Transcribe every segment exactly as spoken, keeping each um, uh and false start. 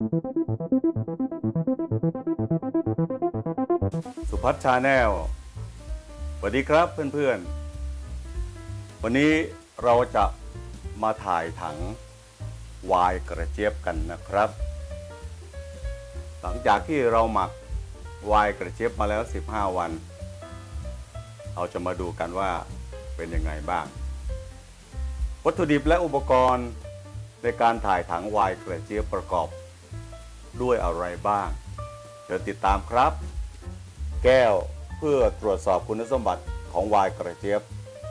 สุพัฒน์ชาแนลสวัสดีครับเพื่อนๆวันนี้เราจะมาถ่ายถังไวน์กระเจี๊ยบกันนะครับหลังจากที่เราหมักไวน์กระเจี๊ยบมาแล้วสิบห้าวันเราจะมาดูกันว่าเป็นยังไงบ้างวัตถุดิบและอุปกรณ์ในการถ่ายถังไวน์กระเจี๊ยบประกอบด้วยอะไรบ้างเชิญติดตามครับแก้วเพื่อตรวจสอบคุณสมบัติของไวน์กระเจี๊ยบ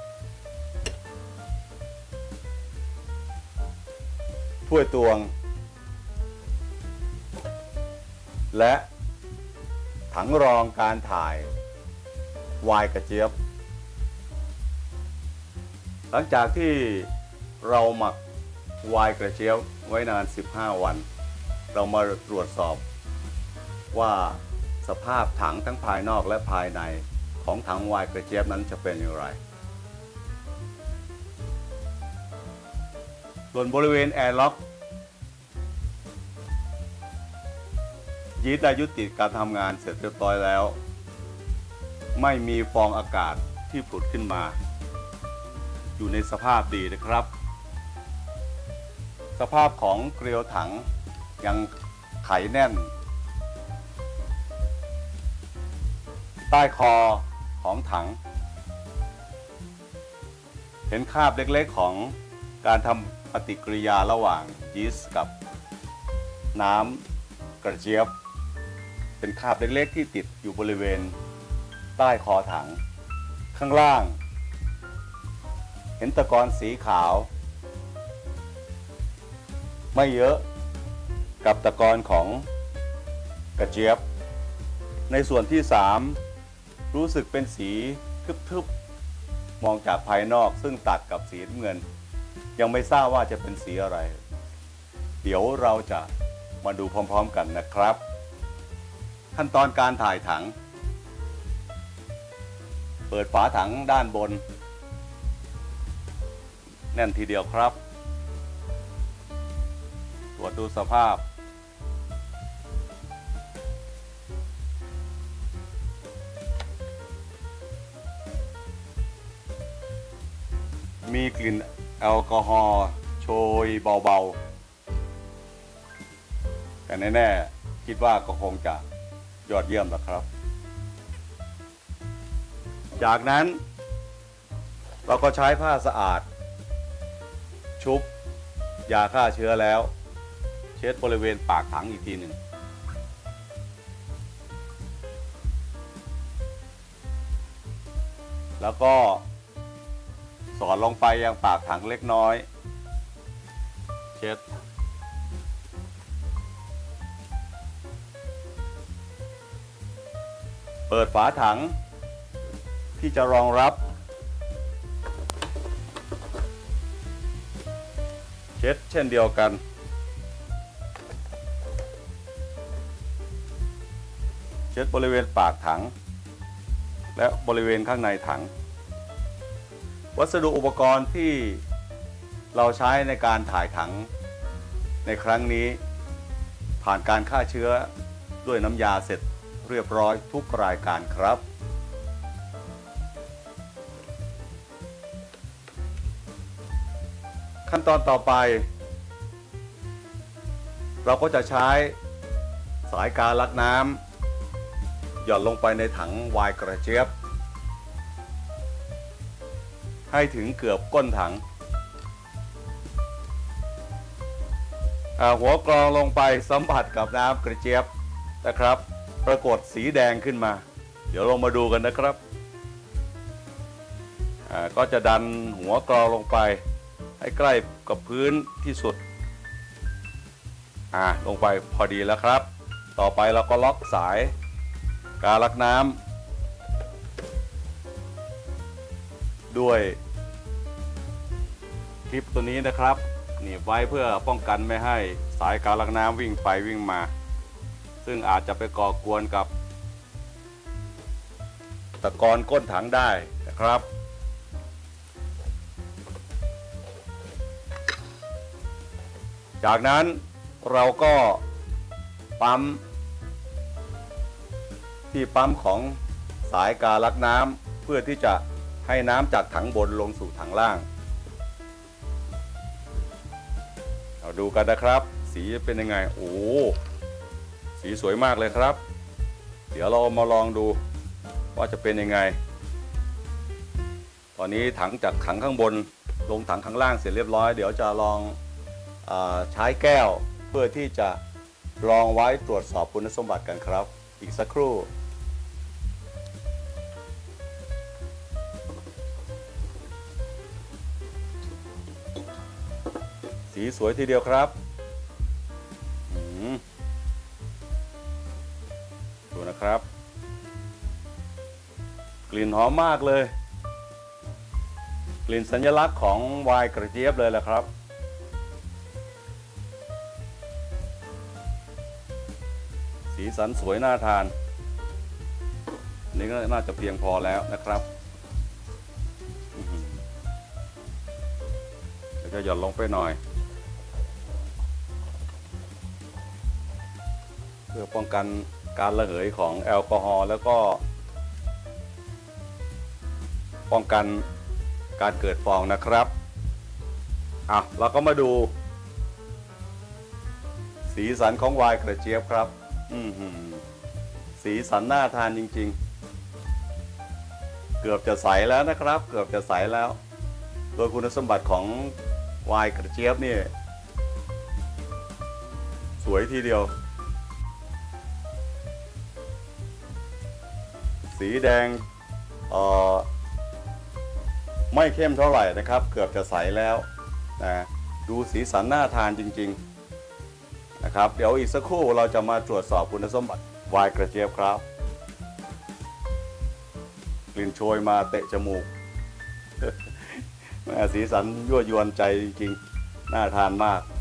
ถ้วยตวงและถังรองการถ่ายไวน์กระเจี๊ยบหลังจากที่เราหมักไวน์กระเจี๊ยบไว้นานสิบห้าวันเรามาตรวจสอบว่าสภาพถังทั้งภายนอกและภายในของถังไวน์กระเจี๊ยบนั้นจะเป็นอย่างไรส่วนบริเวณแอร์ล็อกยีสต์ได้ยุติการทำงานเสร็จเรียบร้อยแล้วไม่มีฟองอากาศที่ผุดขึ้นมาอยู่ในสภาพดีนะครับสภาพของเกลียวถังยังไขแน่นใต้คอของถังเห็นคราบเล็กๆของการทำปฏิกิริยาระหว่างยีสต์กับน้ำกระเจี๊ยบเป็นคราบเล็กๆที่ติดอยู่บริเวณใต้คอถังข้างล่างเห็นตะกอนสีขาวไม่เยอะกับตะกอนของกระเจี๊ยบในส่วนที่สามรู้สึกเป็นสีทึบๆมองจากภายนอกซึ่งตัดกับสีน้ำเงินยังไม่ทราบว่าจะเป็นสีอะไรเดี๋ยวเราจะมาดูพร้อมๆกันนะครับขั้นตอนการถ่ายถังเปิดฝาถังด้านบนแน่นทีเดียวครับตรวจดูสภาพมีกลิ่นแอลกอฮอล์โชยเบาๆแต่แน่ๆคิดว่าก็คงจะยอดเยี่ยมแล้วครับจากนั้นเราก็ใช้ผ้าสะอาดชุบยาฆ่าเชื้อแล้วเช็ดบริเวณปากถังอีกทีหนึ่งแล้วก็สอดลงไปยังปากถังเล็กน้อยเช็ดเปิดฝาถังที่จะรองรับเช็ดเช่นเดียวกันเช็ดบริเวณปากถังและบริเวณข้างในถังวัสดุอุปกรณ์ที่เราใช้ในการถ่ายถังในครั้งนี้ผ่านการฆ่าเชื้อด้วยน้ำยาเสร็จเรียบร้อยทุกรายการครับขั้นตอนต่อไปเราก็จะใช้สายการลักน้ำหย่อนลงไปในถังไวน์กระเจี๊ยบให้ถึงเกือบก้นถังหัวกรองลงไปสัมผัสกับน้ำกระเจี๊ยบนะครับปรากฏสีแดงขึ้นมาเดี๋ยวลงมาดูกันนะครับก็จะดันหัวกรองลงไปให้ใกล้กับพื้นที่สุดอ่าลงไปพอดีแล้วครับต่อไปเราก็ล็อกสายการลักน้ำด้วยคลิปตัวนี้นะครับหนีบไว้เพื่อป้องกันไม่ให้สายการลักน้ำวิ่งไปวิ่งมาซึ่งอาจจะไปก่อกวนกับตะกอนก้นถังได้นะครับ จากนั้นเราก็ปั๊มที่ปั๊มของสายกาลักน้ำเพื่อที่จะให้น้ำจากถังบนลงสู่ถังล่างเราดูกันนะครับสีเป็นยังไงโอ้สีสวยมากเลยครับเดี๋ยวเรามาลองดูว่าจะเป็นยังไงตอนนี้ถังจากถังข้างบนลงถังข้างล่างเสร็จเรียบร้อยเดี๋ยวจะลองเอ่อใช้แก้วเพื่อที่จะรองไว้ตรวจสอบคุณสมบัติกันครับอีกสักครู่สีสวยทีเดียวครับดูนะครับกลิ่นหอมมากเลยกลิ่นสัญลักษณ์ของไวน์กระเจี๊ยบเลยแหละครับสีสันสวยน่าทานนี่ก็น่าจะเพียงพอแล้วนะครับเดี๋ยวจะหย่อนลงไปหน่อยเพื่อป้องกันการระเหยของแอลกอฮอล์แล้วก็ป้องกันการเกิดฟองนะครับอ่ะเราก็มาดูสีสันของไวน์กระเจี๊ยบครับอืมสีสันน่าทานจริงๆเกือบจะใสแล้วนะครับเกือบจะใสแล้วโดยคุณสมบัติของไวน์กระเจี๊ยบนี่สวยทีเดียวสีแดงเอ่อไม่เข้มเท่าไหร่นะครับเกือบจะใสแล้วนะดูสีสันน่าทานจริงๆนะครับเดี๋ยวอีกสักครู่เราจะมาตรวจสอบคุณสมบัติไวน์กระเจี๊ยบครับกลิ่นโชยมาเตะจมูก สีสันยั่วยวนใจจริงๆน่าทานมาก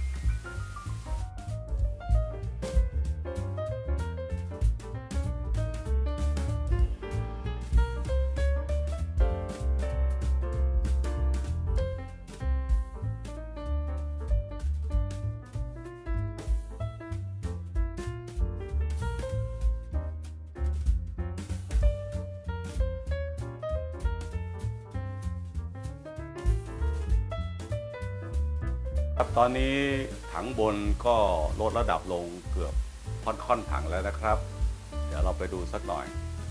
ครับตอนนี้ถังบนก็ลดระดับลงเกือบค่อนๆถังแล้วนะครับเดี๋ยวเราไปดูสักหน่อย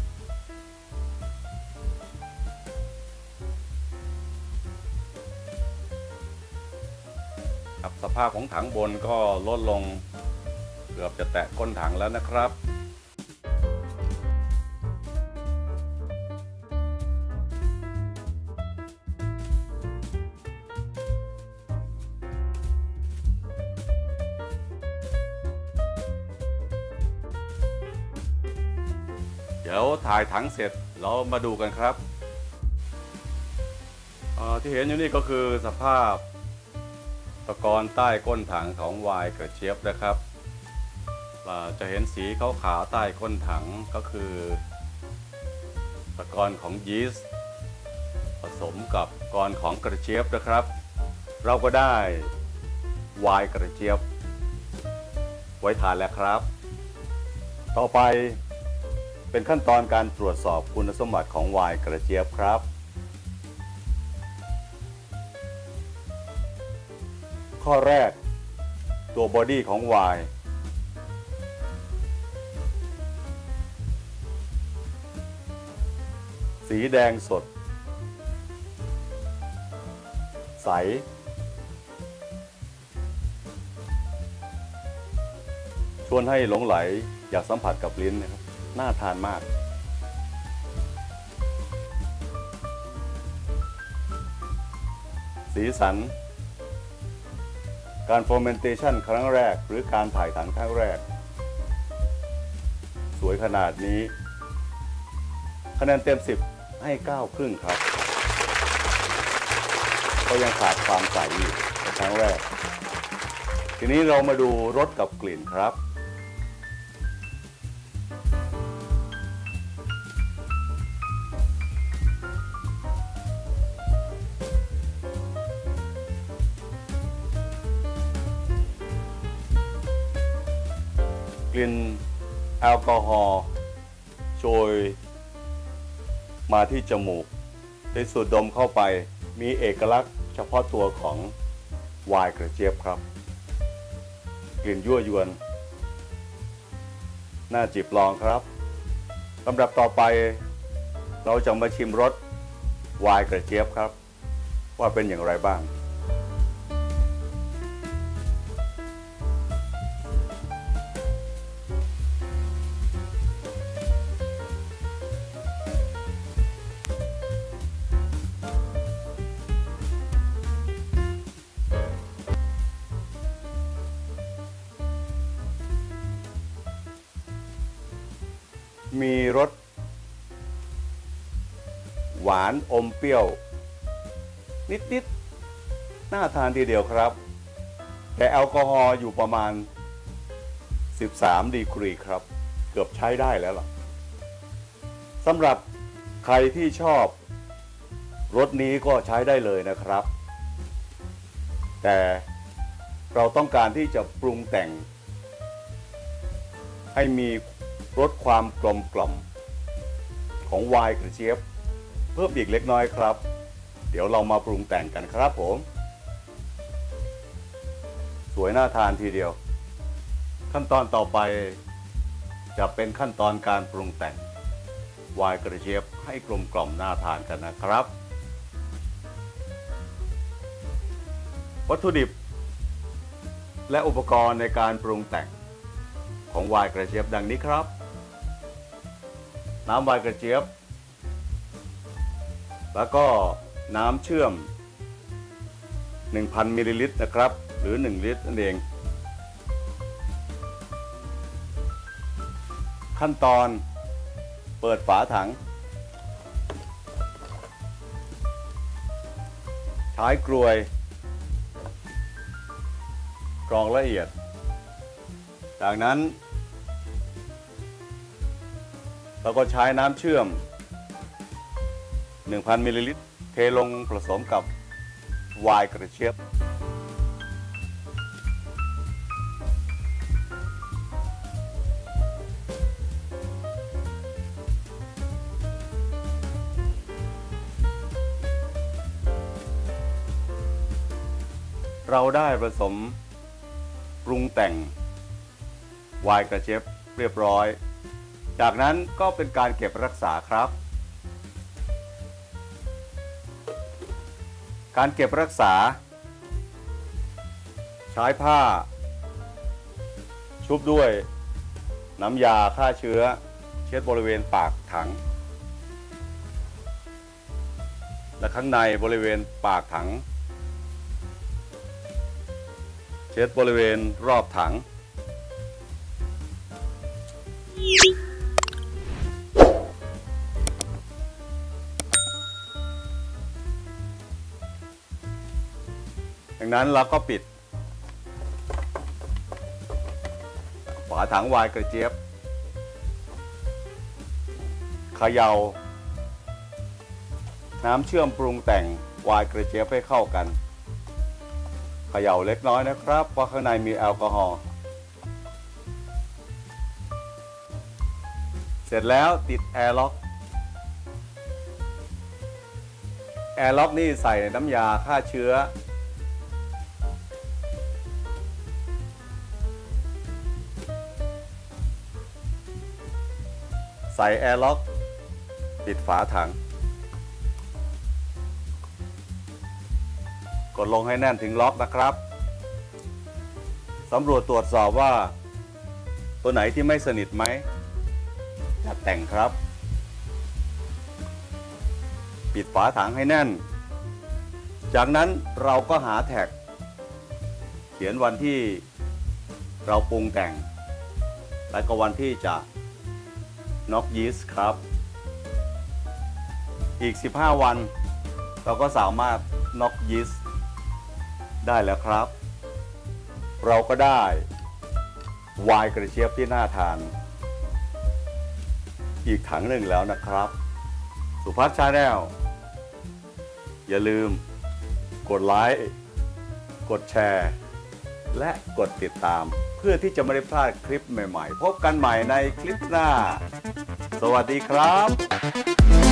ครับสภาพของถังบนก็ลดลงเกือบจะแตะก้นถังแล้วนะครับเดี๋ยวถ่ายถังเสร็จเรามาดูกันครับที่เห็นอยู่นี่ก็คือสภาพตะกอนใต้ก้นถังของไวน์กระเจี๊ยบนะครับจะเห็นสีขาวๆใต้ก้นถังก็คือตะกอนของยีสต์ผสมกับกอนของกระเจี๊ยบนะครับเราก็ได้ไวน์กระเจี๊ยบไว้ทานแล้วครับต่อไปเป็นขั้นตอนการตรวจสอบคุณสมบัติของไวน์กระเจี๊ยบครับข้อแรกตัวบอดี้ของไวน์สีแดงสดใสชวนให้หลงไหลอยากสัมผัสกับลิ้นนะครับน่าทานมากสีสันการ fermentation ครั้งแรกหรือการถ่ายถังครั้งแรกสวยขนาดนี้คะแนนเต็มสิบให้เก้าครึ่งครับก็ยังขาดความใสอยู่ในครั้งแรกทีนี้เรามาดูรสกับกลิ่นครับกลิ่นแอลกอฮอล์โชยมาที่จมูกได้สูดดมเข้าไปมีเอกลักษณ์เฉพาะตัวของไวน์กระเจี๊ยบครับกลิ่นยั่วยวนน่าจิบลองครับลำดับต่อไปเราจะมาชิมรสไวน์กระเจี๊ยบครับว่าเป็นอย่างไรบ้างมีรสหวานอมเปรี้ยวนิดๆน่าทานทีเดียวครับแต่แอลกอฮอล์อยู่ประมาณสิบสามดีกรีครับเกือบใช้ได้แล้วล่ะสำหรับใครที่ชอบรสนี้ก็ใช้ได้เลยนะครับแต่เราต้องการที่จะปรุงแต่งให้มีรสความกลมกล่อมของไวน์กระเจี๊ยบเพิ่มอีกเล็กน้อยครับเดี๋ยวเรามาปรุงแต่งกันครับผมสวยน่าทานทีเดียวขั้นตอนต่อไปจะเป็นขั้นตอนการปรุงแต่งไวน์กระเจี๊ยบให้กลมกล่อมน่าทานกันนะครับวัตถุดิบและอุปกรณ์ในการปรุงแต่งของไวน์กระเจี๊ยบดังนี้ครับน้ำไวน์กระเจี๊ยบแล้วก็น้ำเชื่อม หนึ่งพัน มิลลิลิตรนะครับหรือหนึ่งลิตรนั่นเองขั้นตอนเปิดฝาถังใช้กรวยกรองละเอียดจากนั้นเราก็ใช้น้ำเชื่อม หนึ่งพัน มิลลิลิตรเทลงผสมกับไวน์กระเจี๊ยบเราได้ผสมปรุงแต่งไวน์กระเจี๊ยบเรียบร้อยจากนั้นก็เป็นการเก็บรักษาครับการเก็บรักษาใช้ผ้าชุบด้วยน้ำยาฆ่าเชื้อเช็ดบริเวณปากถังและข้างในบริเวณปากถังเช็ดบริเวณรอบถังดังนั้นเราก็ปิดฝาถังไวน์กระเจี๊ยบเขย่าน้ำเชื่อมปรุงแต่งไวน์กระเจี๊ยบให้เข้ากันเขย่าเล็กน้อยนะครับเพราะข้างในมีแอลกอฮอล์เสร็จแล้วติดแอร์ล็อกแอร์ล็อกนี่ใส่น้ำยาฆ่าเชื้อใส่แอร์ล็อกปิดฝาถังกดลงให้แน่นถึงล็อกนะครับสำรวจตรวจสอบว่าตัวไหนที่ไม่สนิทไหมจัดแต่งครับปิดฝาถังให้แน่นจากนั้นเราก็หาแท็กเขียนวันที่เราปรุงแต่งและก็วันที่จะน็อกยีสต์ครับอีกสิบห้าวันเราก็สามารถน็อกยีสต์ได้แล้วครับเราก็ได้ไวน์กระเจี๊ยบที่น่าทานอีกถังหนึ่งแล้วนะครับสุภัทรชาแนลอย่าลืมกดไลค์กดแชร์และกดติดตามเพื่อที่จะไม่ได้พลาดคลิปใหม่ๆพบกันใหม่ในคลิปหน้าสวัสดีครับ